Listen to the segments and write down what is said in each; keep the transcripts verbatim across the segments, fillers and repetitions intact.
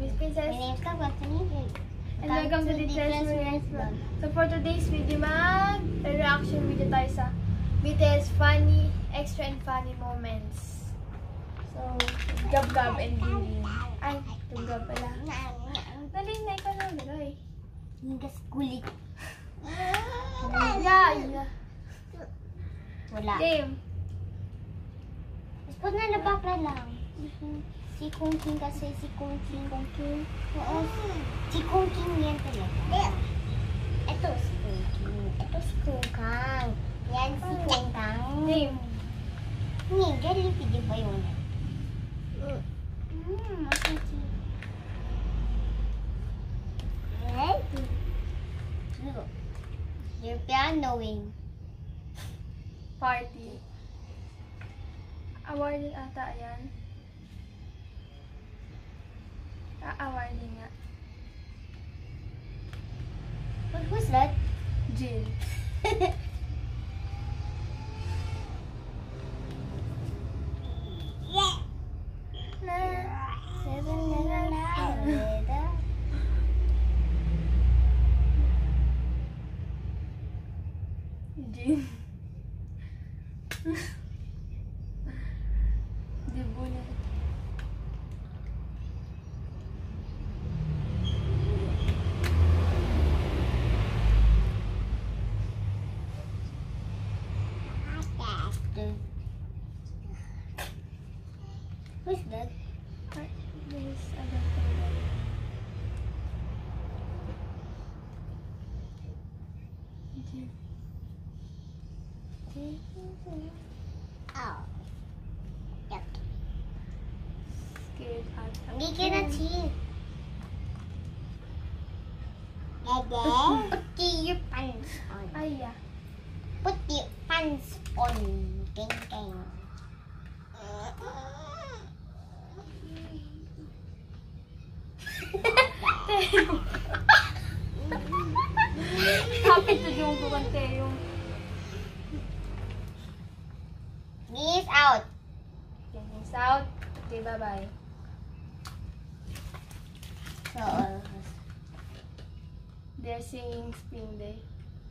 is Princess. My name is Kagwatani. And welcome to the Treasure Vlog. So for today's video, mag-reaction video tayo sa B T S funny, extra and funny moments. So, gab-gab and giling. Ay, gab-gab pala. Dali na ikaw na lagay. Hingas kulit. Yeah, yeah. Wala. Game. Pag na nabakla lang. Si Kung King kasi si Kung King. Kung King. Oo. Si Kung King yan talaga. Ito si Kung King. Ito si Kung Kang. Yan si Kung Kang. Game. Hindi, galing pwede ba yun? Hmm, masisi. Right? You're pianoing. Party. Awarded ata yan. Ah, awarded nga. But who's that? Jill. Seven minutes. Jill. Di bulan. Who's that? This is other thing. Jill. Oh. Yep. Scared ata. Hindi ka na cheat. Put your pants on. Ay, yeah. Put your pants on. King King. Kapit na yung bukan tayo. Knees out. Knees out. Okay, bye-bye. So, all of us. They're singing Spring Day.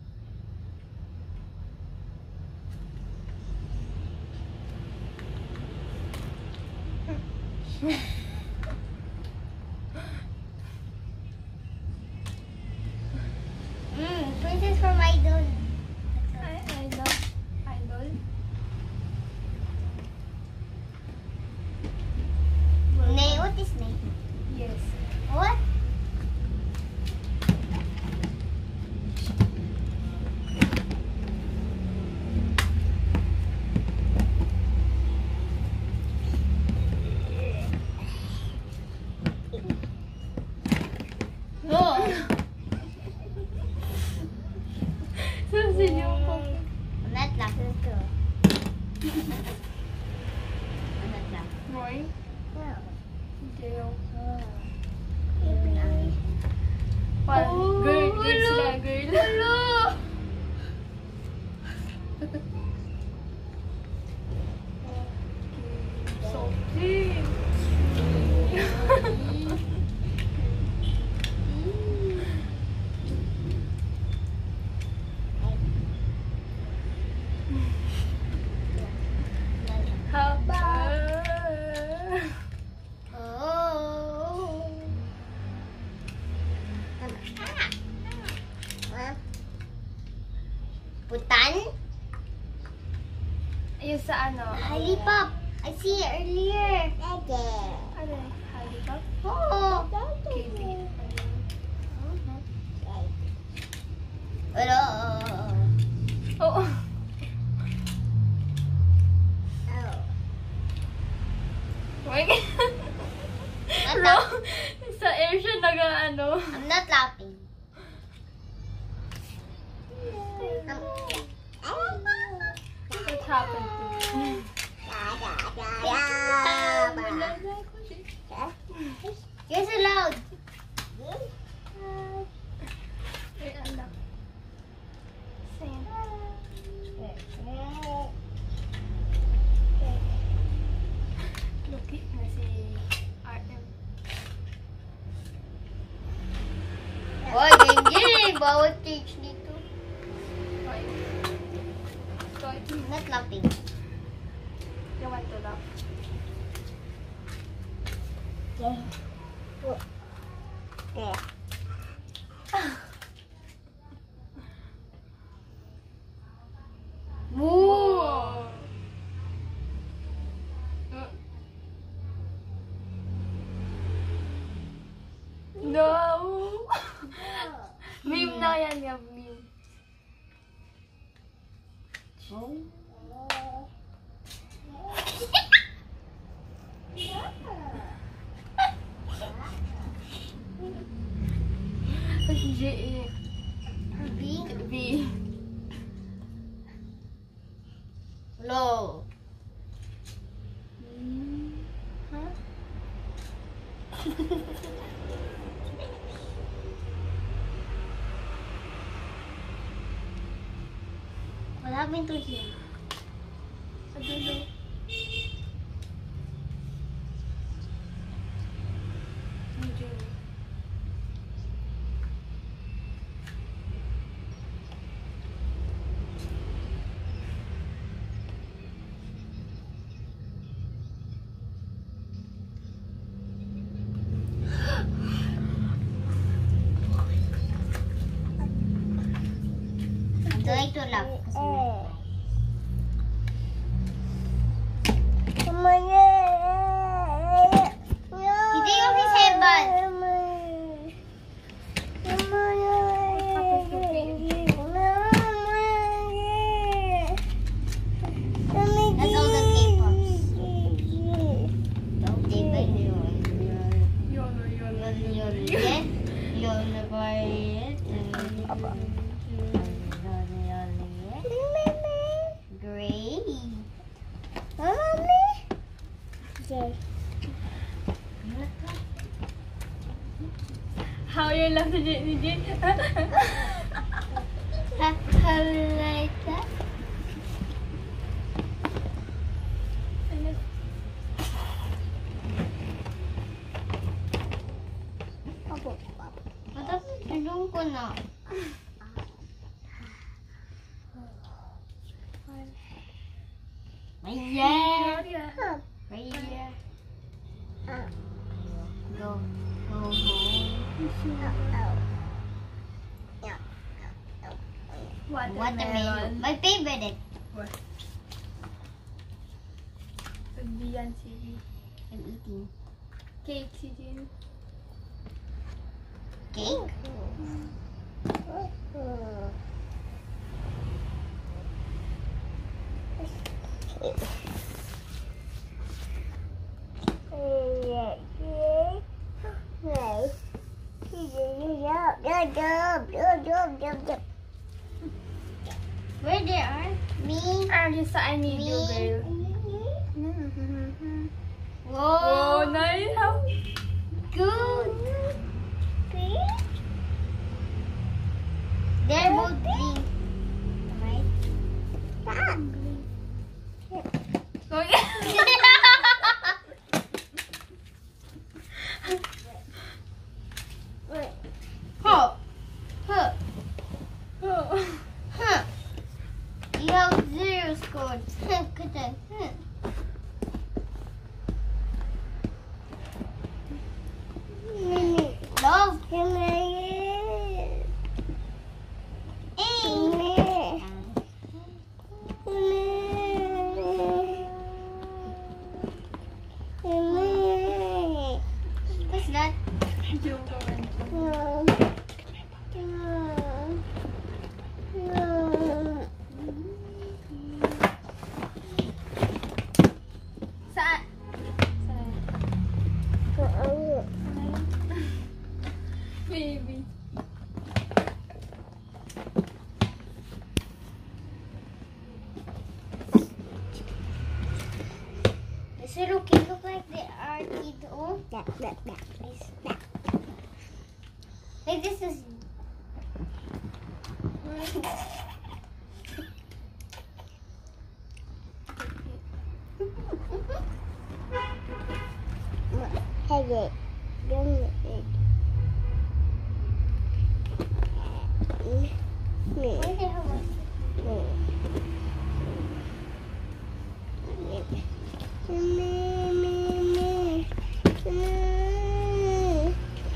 Mm, Princess from Idol. I idol. Idol. Nay, what is Nay? Yes. What? Oh. Sasin yung po. I'm not laughing. I'm not laughing. Roy? No. Jayo. Even Parang Oh, girl, girl hello. sila, girl. Hello. So cute. Haba. Oh. Putan? Ayun sa ano? Lollipop. I see it earlier. Ano? Lollipop? Oh. K B. Hello. Oo. Oh my God. Not Ro, laugh- sa air siya naga ano. I'm not laughing. What happened to you? You're so loud. Ay, anak. Same. Look, na si R M. May bawat cage dito. Toy. Toy. Not laughing. You want to laugh? Yeah. Yeah. Whoa! No! Meme na yan, yung meme. Oh. G. B. B. Low. Huh? What happened to him? I don't know. I like to laugh. He take off his headband. That's all the K-pops. Don't take it. Yolo, yolo. Great. How you love the Jin? How you like that? Mata, tulong ko na. Yeah. Right here. Go. Go home. Watermelon. Watermelon. My favorite. What? Diyan si I'm eating. Cake si Jin. Cake? Where they are? Me. Ah, just I need you, Me. girl. Whoa. Oh, nice. How Good. They're both green. Right? Oh, yeah. Huh. Huh. Oh. Huh. You have zero scores. Huh. Good then. Huh. Love. What's that? Yung kawan. Saan? Baby. Does it okay look like they are kiddo? That, that, that, please. That. Like this is. Hey, Me. Where's the homework? Me. Me, me, me. Me.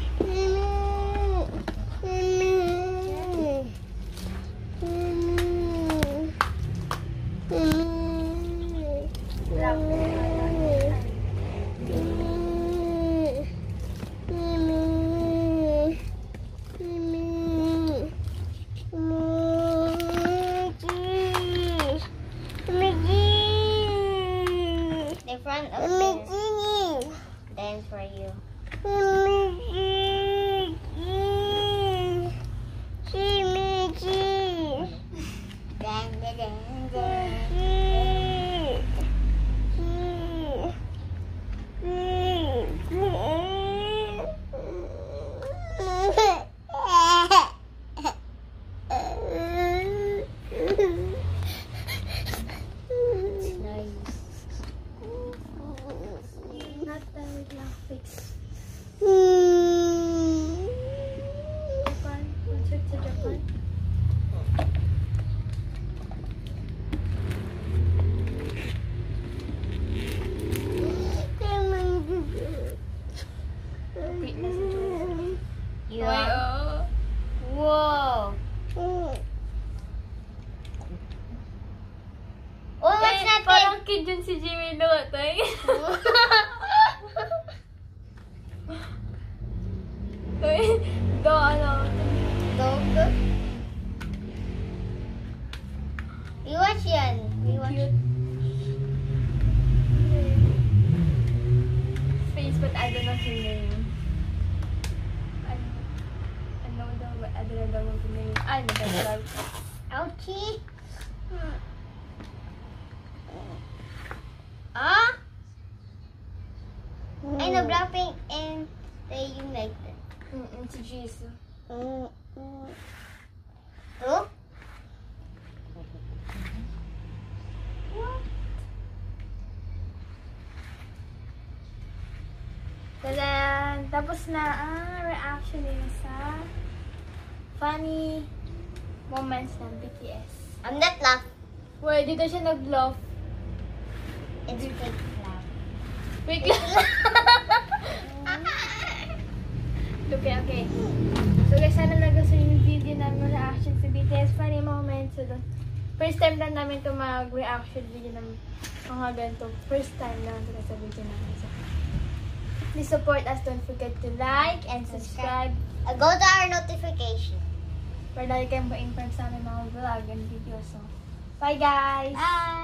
The front of the dance for you. Not done with lang. Fix. Mm. Japan. Concert sa Japan. Wait na si Joyce. You Ay, are. oh. Whoa. Oh, what's Eh, that parang kid yun si Jimmy Lotay. Do, ano. Dog? You watch yan. You watch. Cute. Face, but I don't know her name. I, I know the, but I don't know the name. I know the Ouchie. Ah? I know Blackpink and they unite. Mm-mm, si Jisoo. Mm, mm. True? Tadan! Tapos na ang reaction nila sa funny moments ng B T S. I'm not laugh. Well, dito siya nag-laugh. It's fake laugh. Wait lang. Okay, okay. So guys, sana nagustuhan yung video namin reaction sa B T S funny moments. So, dun- first time lang namin ito mag-reaction video ng mga ganito. First time lang ito sa video namin. So, please support us. Don't forget to like and subscribe Uh, go to our notification. para lagi kayong ma-inform sa aming mga vlog and videos. So, bye guys! Bye!